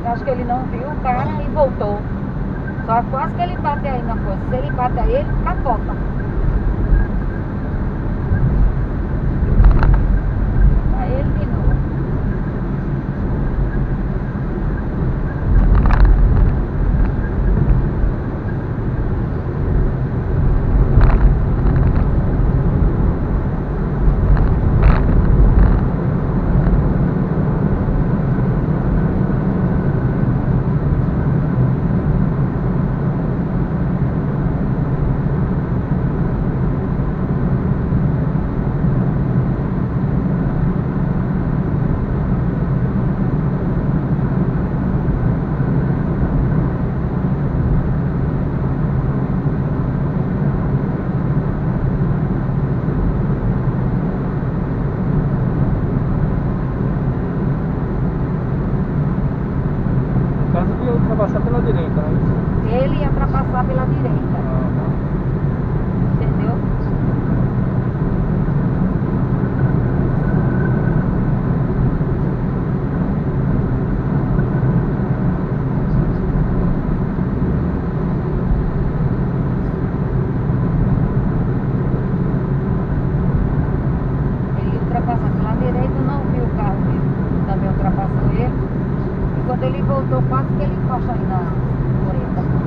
Acho que ele não viu o cara e voltou. Só quase que ele bate aí na coisa. Se ele bate aí, ele capota. Aí ele de novo. Ultrapassar pela direita, né? Ele ia ultrapassar pela direita. Entendeu? Ele ultrapassa pela direita, não viu o carro que também ultrapassou ele. E quando ele voltou, quase que ele encosta aí na mureta.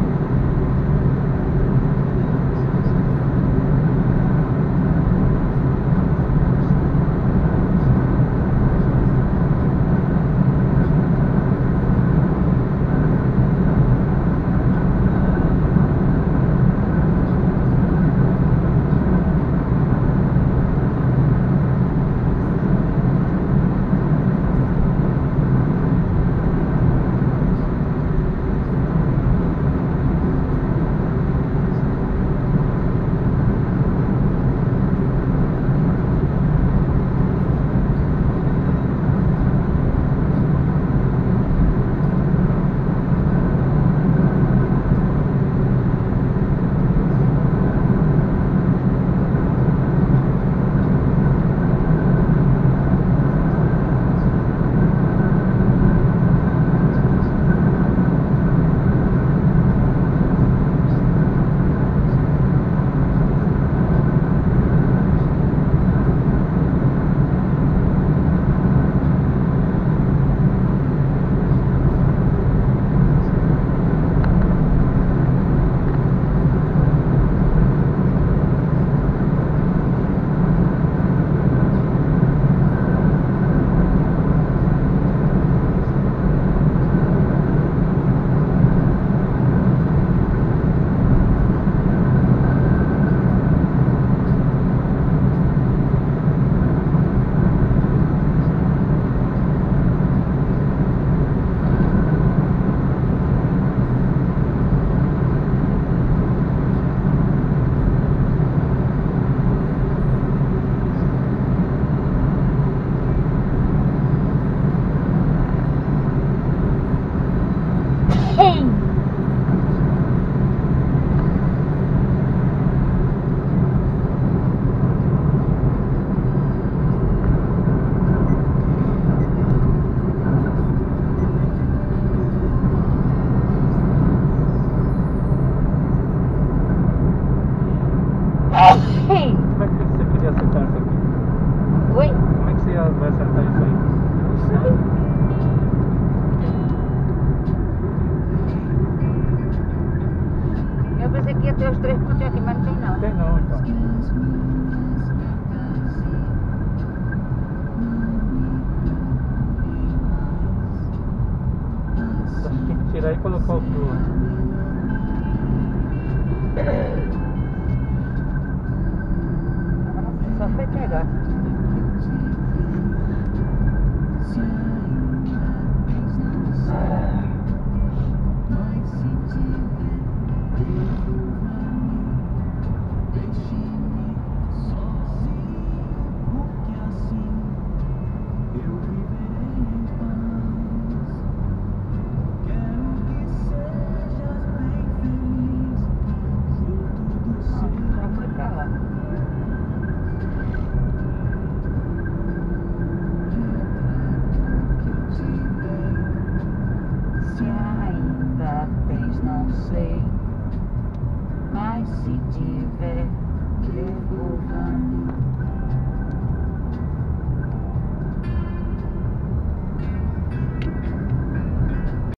Como é que você queria acertar isso aqui? Oi? Como é que você vai acertar isso aí? Não sei. Eu pensei que ia ter os 3 pontos aqui, mas não tem não. Tem não, então. Acho que tem que tirar e colocar o fio. Só foi pegar. se ainda tens, não sei. Mas se tiver, devolva-me.